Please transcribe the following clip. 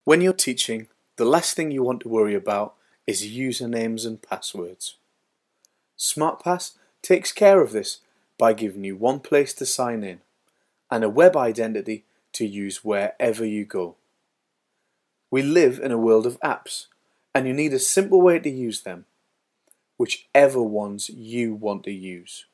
When you're teaching, the last thing you want to worry about is usernames and passwords. SmartPass takes care of this by giving you one place to sign in and a web identity to use wherever you go. We live in a world of apps, and you need a simple way to use them, whichever ones you want to use.